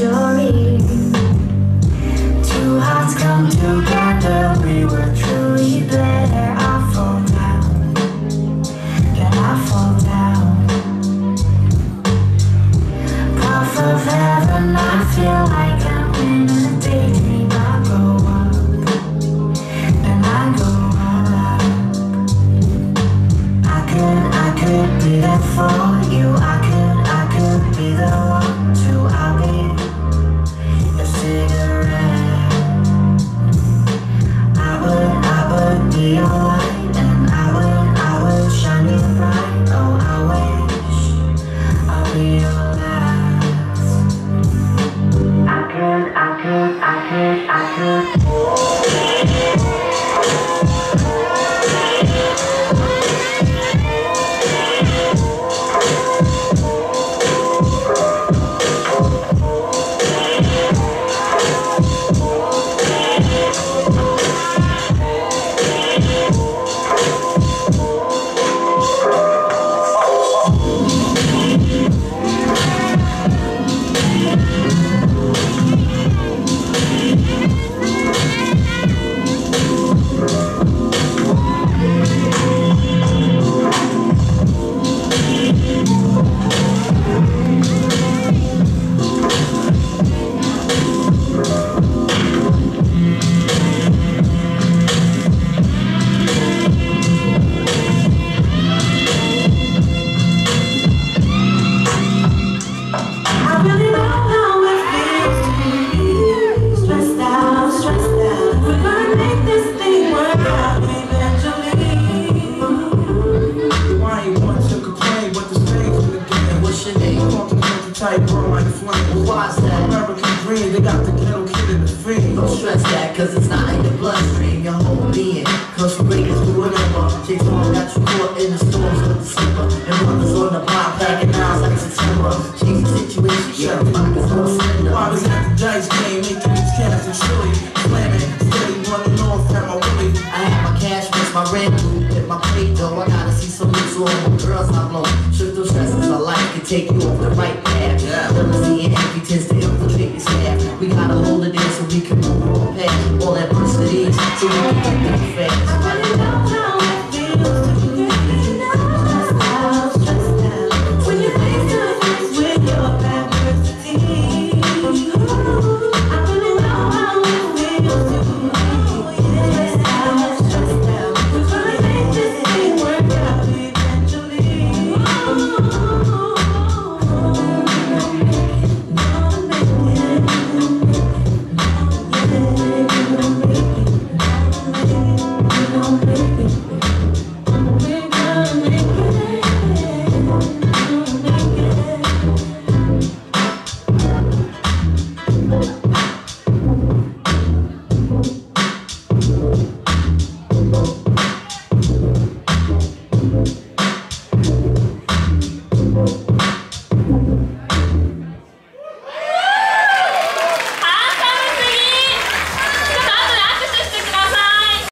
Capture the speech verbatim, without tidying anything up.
century. Two hearts come together, we were truly better. I fall down, can I fall down? Puff of heaven, I feel like I'm in a daydream. I go up, and I go up. I could, I could be there for you. I could, I could be the one to. I'll be a cigarette. I would, I would be your light, and I would, I would shine you bright. Oh, I wish I'll be your last. I could, I could, I could, I could. They got the ghetto kid in the fiend. Don't stress that, cause it's not in your bloodstream. Your whole being comes from breakers through whatever. Chicks on got you caught in the storms of December, and brothers on the block packing knives like September. Changing situations, yeah, the pockets on slender. Fathers at the dice game, making these cats and chili. Slamming, steady running off at my willy. I had my cash, miss my rent, hit my plate though. I gotta see some new so all my girls I blow. Shook those stresses of life can take you off the right path. Yeah. Limousine and impotence to infiltrate your staff. We gotta hold it in so we can move on past all adversity, so we can get them fast.